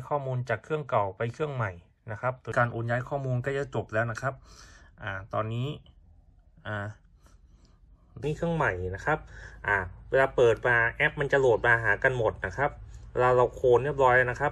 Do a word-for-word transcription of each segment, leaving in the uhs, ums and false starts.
ข้อมูลจากเครื่องเก่าไปเครื่องใหม่นะครับการโอนย้ายข้อมูลก็จะจบแล้วนะครับอ่าตอนนี้อ่านี่เครื่องใหม่นะครับอ่าเวลาเปิดมาแอปมันจะโหลดมาหากันหมดนะครับเวลาเราโคลนเรียบร้อยนะครับ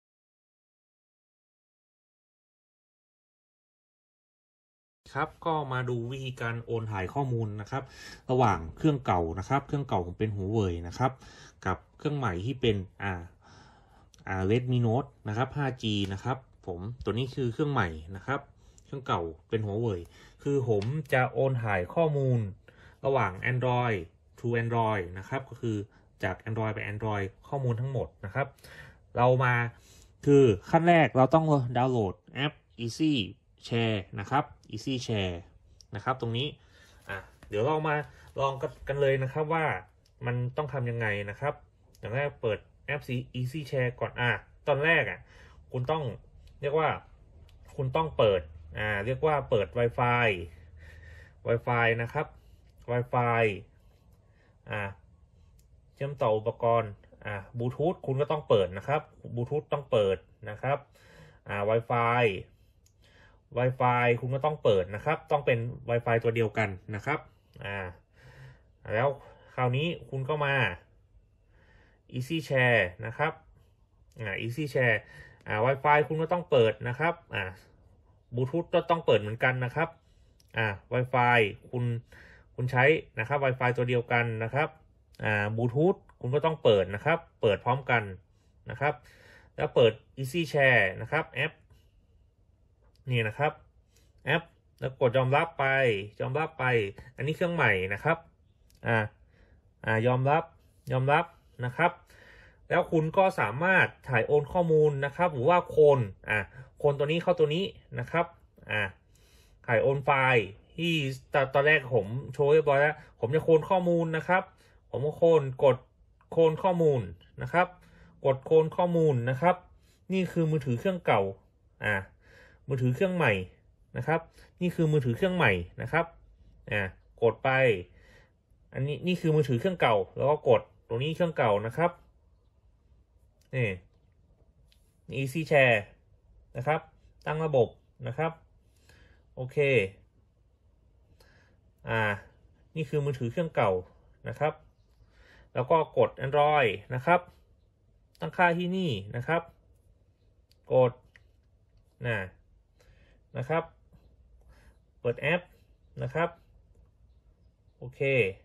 ครับก็มาดูวิธีการโอนถ่ายข้อมูลนะครับระหว่างเครื่องเก่านะครับเครื่องเก่าผมเป็นหัวเว่ยนะครับกับเครื่องใหม่ที่เป็นอ่าอ่า Redmi Note นะครับ ห้าจี นะครับผมตัวนี้คือเครื่องใหม่นะครับเครื่องเก่าเป็นหัวเว่ยคือผมจะโอนถ่ายข้อมูลระหว่าง Android to Android นะครับก็คือจาก Android ไป Android ข้อมูลทั้งหมดนะครับเรามาคือขั้นแรกเราต้องดาวน์โหลดแอป Easy Share นะครับ Easy Share นะครับตรงนี้อ่ะเดี๋ยวเรามาลองกันเลยนะครับว่ามันต้องทำยังไงนะครับอย่างแรกเปิดแอป Easy Share ก่อนอ่ะตอนแรกอ่ะคุณต้องเรียกว่าคุณต้องเปิดอ่าเรียกว่าเปิด Wi-Fi Wi-Fi นะครับ Wi-Fi อ่าเชื่อมต่ออุปกรณ์อ่าบลูทูธคุณก็ต้องเปิดนะครับบลูทูธต้องเปิดนะครับอ่า Wi-Fi Wi-Fi คุณก็ต้องเปิดนะครับต้องเป็น Wi-Fi ตัวเดียวกันนะครับอ่าแล้วคราวนี้คุณก็มา Easy Share นะครับอ่า Easy Share อ่า Wi-Fi คุณก็ต้องเปิดนะครับอ่าบลูทูธก็ต้องเปิดเหมือนกันนะครับอ่า Wi-Fi คุณคุณใช้นะครับ Wi-Fi ตัวเดียวกันนะครับอ่าบลูทูธคุณก็ต้องเปิดนะครับเปิดพร้อมกันนะครับแล้วเปิด Easy Share นะครับแอปนี่นะครับแอปแล้วกดยอมรับไปยอมรับไปอันนี้เครื่องใหม่นะครับอ่าอ่ายอมรับยอมรับนะครับแล้วคุณก็สามารถถ่ายโอนข้อมูลนะครับหรือว่าโคนอ่าโคนตัวนี้เข้าตัวนี้นะครับอ่าถ่ายโอนไฟล์ที่ตอนแรกผมโชว์เรียบร้อยแล้วผมจะโคนข้อมูลนะครับผมก็โคนกดโคนข้อมูลนะครับกดโคนข้อมูลนะครับนี่คือมือถือเครื่องเก่าอ่ามือถือเครื่องใหม่นะครับนี่คือมือถือเครื่องใหม่นะครับอ่ากดไปอันนี้นี่คือมือถือเครื่องเก่าแล้วก็กดตรงนี้เครื่องเก่านะครับนี่ Easy Share นะครับตั้งระบบนะครับโอเคอ่านี่คือมือถือเครื่องเก่านะครับแล้วก็กด Android นะครับตั้งค่าที่นี่นะครับกดนะนะครับเปิดแอปนะครับโอเค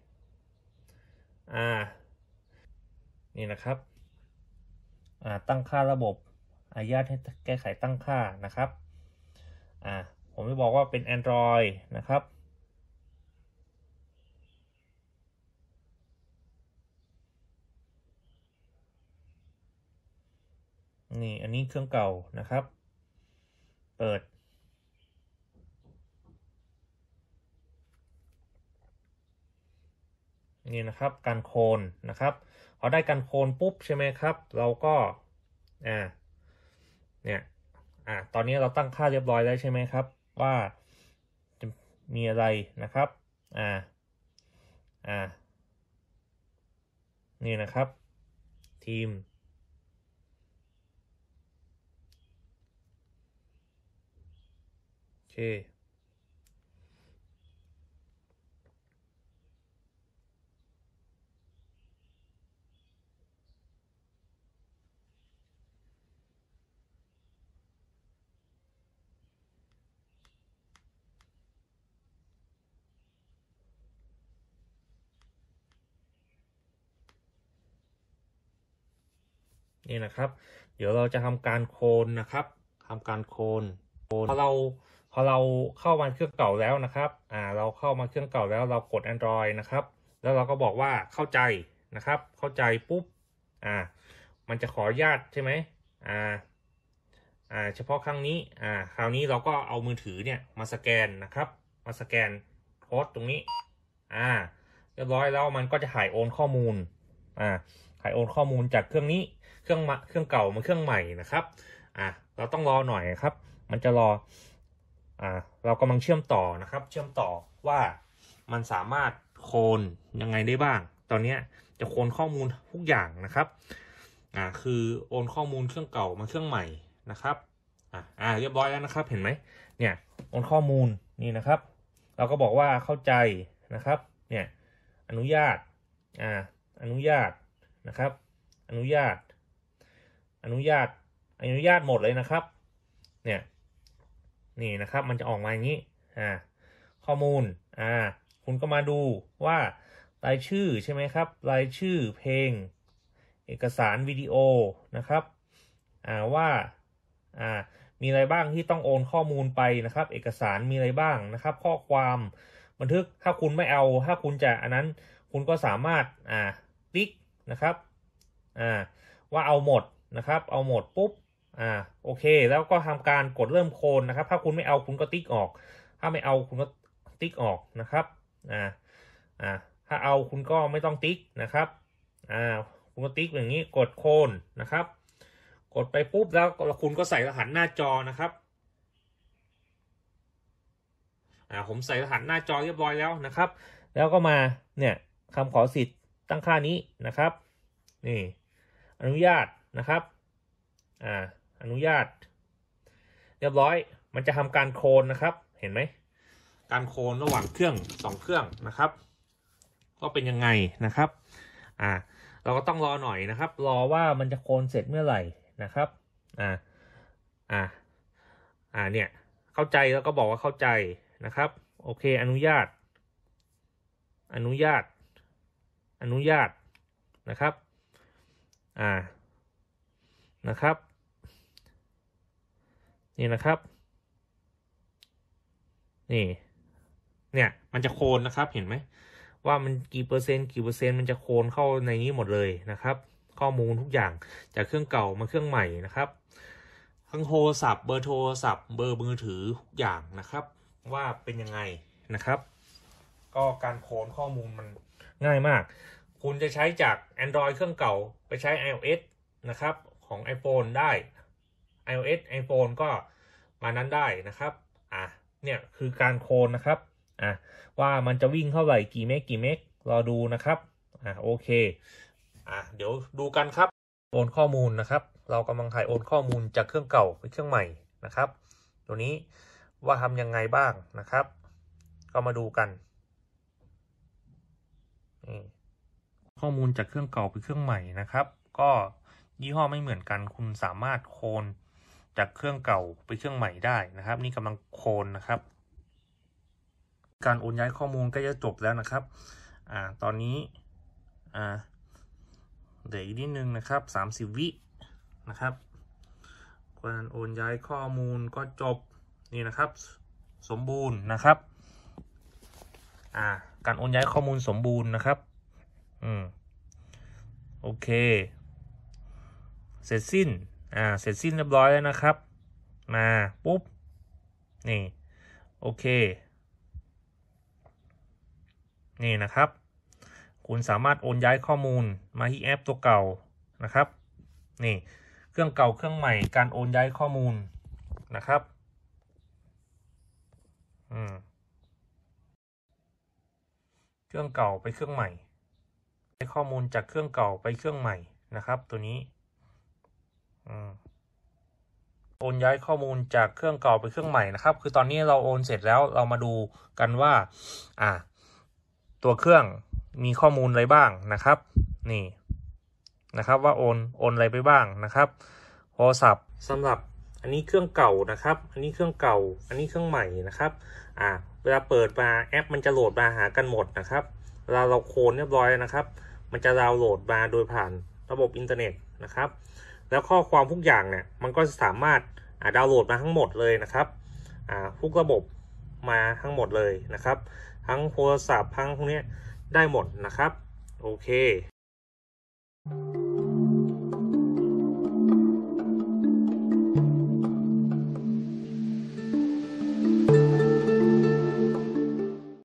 อ่านี่นะครับอ่าตั้งค่าระบบอนุญาตให้แก้ไขตั้งค่านะครับอ่าผมจะบอกว่าเป็น Android นะครับนี่อันนี้เครื่องเก่านะครับเปิดนี่นะครับการโคลนนะครับพอได้การโคลนปุ๊บใช่ไหมครับเราก็อ่าเนี่ยอ่าตอนนี้เราตั้งค่าเรียบร้อยแล้วใช่ไหมครับว่าจะมีอะไรนะครับอ่าอ่านี่นะครับทีมโอเคนี่นะครับเดี๋ยวเราจะทำการโคลนนะครับทำการโคลนพอเราพอเราเข้ามาเครื่องเก่าแล้วนะครับอ่าเราเข้ามาเครื่องเก่าแล้วเรากด Android นะครับแล้วเราก็บอกว่าเข้าใจนะครับเข้าใจปุ๊บอ่ามันจะขออนุญาตใช่ไหมอ่าอ่าเฉพาะครั้งนี้อ่าคราวนี้เราก็เอามือถือเนี่ยมาสแกนนะครับมาสแกนโค้ดตรงนี้อ่าเรียบร้อยแล้วมันก็จะถ่ายโอนข้อมูลอ่าถ่ายโอนข้อมูลจากเครื่องนี้เครื่องมาเครื่องเก่ามาเครื่องใหม่นะครับอ่าเราต้องรอหน่อยครับมันจะรออ่าเรากำลังเชื่อมต่อนะครับเชื่อมต่อว่ามันสามารถโคลนยังไงได้บ้างตอนนี้จะโคลนข้อมูลทุกอย่างนะครับอ่าคือโอนข้อมูลเครื่องเก่ามาเครื่องใหม่นะครับอ่าอ่าเรียบร้อยแล้วนะครับเห็นไหมเนี่ยโอนข้อมูลนี่นะครับเราก็บอกว่าเข้าใจนะครับเนี่ยอนุญาตอ่าอนุญาตนะครับอนุญาตอนุญาตอนุญาตหมดเลยนะครับเนี่ยนี่นะครับมันจะออกมาอย่างนี้อ่าข้อมูลอ่าคุณก็มาดูว่ารายชื่อใช่ไหมครับรายชื่อเพลงเอกสารวิดีโอนะครับอ่าว่าอ่ามีอะไรบ้างที่ต้องโอนข้อมูลไปนะครับเอกสารมีอะไรบ้างนะครับข้อความบันทึกถ้าคุณไม่เอาถ้าคุณจะอันนั้นคุณก็สามารถอ่าติ๊กนะครับอ่าว่าเอาหมดนะครับเอาหมดปุ๊บอ่าโอเคแล้วก็ทำการกดเริ่มโคนนะครับถ้าคุณไม่เอาคุณก็ติ๊กออกถ้าไม่เอาคุณก็ติ๊กออกนะครับอ่าอ่าถ้าเอาคุณก็ไม่ต้องติ๊กนะครับอ่าคุณก็ติ๊กอย่างนี้กดโคนนะครับกดไปปุ๊บแล้วคุณก็ใส่รหัสหน้าจอนะครับอ่าผมใส่รหัสหน้าจอเรียบร้อยแล้วนะครับแล้วก็มาเนี่ยคำขอสิทธิ์ตั้งค่านี้นะครับนี่อนุญาตนะครับอ่าอนุญาตเรียบร้อยมันจะทำการโคลนนะครับเห็นไหมการโคลนระหว่างเครื่องสองเครื่องนะครับก็เป็นยังไงนะครับอ่าเราก็ต้องรอหน่อยนะครับรอว่ามันจะโคลนเสร็จเมื่อไหร่นะครับอ่าอ่าอ่าเนี่ยเข้าใจแล้วก็บอกว่าเข้าใจนะครับโอเคอนุญาตอนุญาตอนุญาตนะครับอ่านะครับนี่นะครับนี่เนี่ยมันจะโคนนะครับเห็นไหมว่ามันกี่เปอร์เซ็นต์กี่เปอร์เซ็นต์มันจะโคนเข้าในนี้หมดเลยนะครับข้อมูลทุกอย่างจากเครื่องเก่ามาเครื่องใหม่นะครับทั้งโทรศัพท์เบอร์โทรศัพท์เบอร์มือถือทุกอย่างนะครับว่าเป็นยังไงนะครับก็การโคนข้อมูลมันง่ายมากคุณจะใช้จาก Android เครื่องเก่าไปใช้ iOS นะครับของ iPhone ได้ iOS iPhone ก็มานั้นได้นะครับอ่ะเนี่ยคือการโคลนนะครับอ่ะว่ามันจะวิ่งเท่าไหร่กี่เมกกี่เมกรอดูนะครับอ่ะโอเคอ่ะเดี๋ยวดูกันครับโอนข้อมูลนะครับเรากำลังถ่ายโอนข้อมูลจากเครื่องเก่าไปเครื่องใหม่นะครับตัวนี้ว่าทำยังไงบ้างนะครับก็มาดูกันนี่ข้อมูลจากเครื่องเก่าไปเครื่องใหม่นะครับก็ยี่ห้อไม่เหมือนกันคุณสามารถโคลนจากเครื่องเก่าไปเครื่องใหม่ได้นะครับนี่กำลังโคลนนะครับการโอนย้ายข้อมูลก็จะจบแล้วนะครับอ่าตอนนี้อ่าเดี๋ยวอีกนิดนึงนะครับสามสิบวินะครับการโอนย้ายข้อมูลก็จบนี่นะครับสมบูรณ์นะครับอ่าการโอนย้ายข้อมูลสมบูรณ์นะครับอืมโอเคเสร็จสิ้นอ่าเสร็จสิ้นเรียบร้อยแล้วนะครับมาปุ๊บนี่โอเคนี่นะครับคุณสามารถโอนย้ายข้อมูลมาที่แอปตัวเก่านะครับนี่เครื่องเก่าเครื่องใหม่การโอนย้ายข้อมูลนะครับอืมเครื่องเก่าไปเครื่องใหม่ได้ข้อมูลจากเครื่องเก่าไปเครื่องใหม่นะครับตัวนี้อืมโอนย้ายข้อมูลจากเครื่องเก่าไปเครื่องใหม่นะครับคือตอนนี้เราโอนเสร็จแล้วเรามาดูกันว่าอ่าตัวเครื่องมีข้อมูลอะไรบ้างนะครับนี่นะครับว่าโอนโอนอะไรไปบ้างนะครับโทรศัพท์สำหรับอันนี้เครื่องเก่านะครับอันนี้เครื่องเก่าอันนี้เครื่องใหม่นะครับอ่าเวลาเปิดมาแอปมันจะโหลดมาหากันหมดนะครับเวลาเราโคลนเรียบร้อยนะครับมันจะดาวน์โหลดมาโดยผ่านระบบอินเทอร์เน็ตนะครับแล้วข้อความทุกอย่างเนี่ยมันก็สามารถดาวน์โหลดมาทั้งหมดเลยนะครับอ่าทุกระบบมาทั้งหมดเลยนะครับทั้งโทรศัพท์ทั้งพวกนี้ได้หมดนะครับโอเค